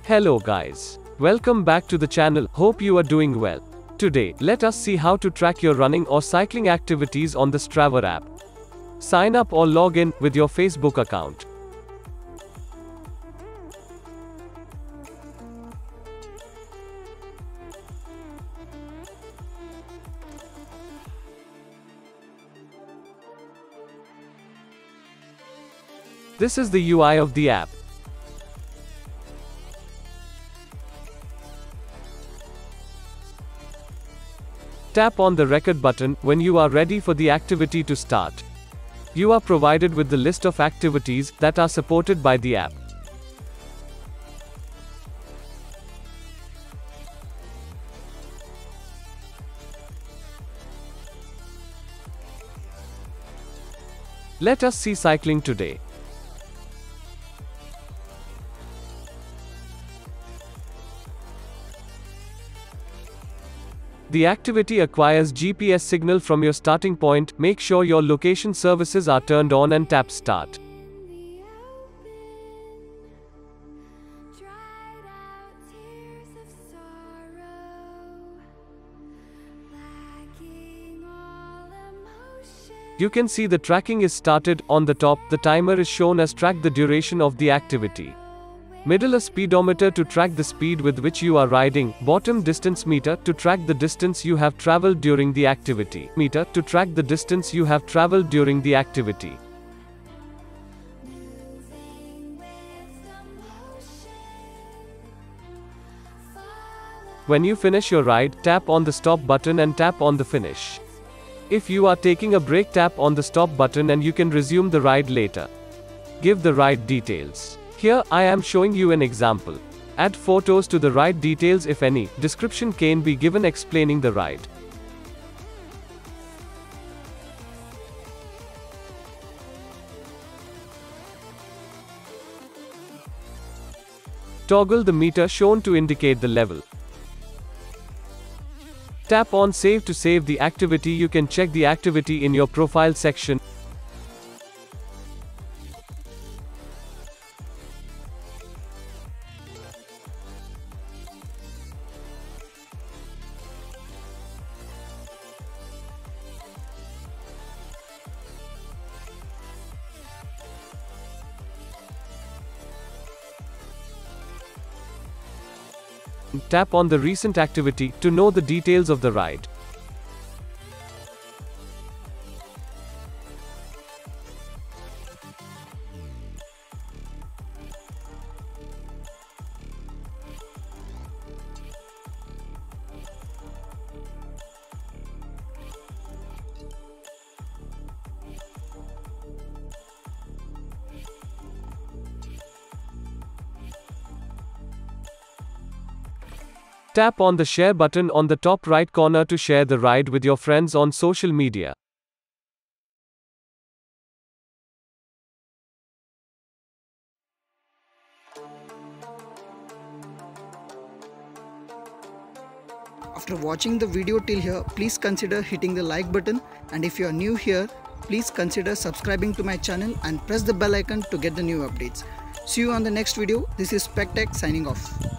Hello guys. Welcome back to the channel, hope you are doing well. Today, let us see how to track your running or cycling activities on the Strava app. Sign up or log in with your Facebook account. This is the UI of the app. Tap on the record button when you are ready for the activity to start. You are provided with the list of activities that are supported by the app. Let us see cycling today. The activity acquires GPS signal from your starting point. Make sure your location services are turned on and tap Start. You can see the tracking is started. On the top, the timer is shown as track the duration of the activity. Middle, a speedometer to track the speed with which you are riding. Bottom, distance meter to track the distance you have traveled during the activity. Meter to track the distance you have traveled during the activity. When you finish your ride, tap on the stop button and tap on the finish. If you are taking a break, tap on the stop button and you can resume the ride later. Give the ride details. Here, I am showing you an example. Add photos to the ride details if any. Description can be given explaining the ride. Toggle the meter shown to indicate the level. Tap on Save to save the activity. You can check the activity in your profile section. Tap on the recent activity to know the details of the ride. Tap on the share button on the top right corner to share the ride with your friends on social media. After watching the video till here, please consider hitting the like button, and if you are new here, please consider subscribing to my channel and press the bell icon to get the new updates. See you on the next video. This is SpecTech signing off.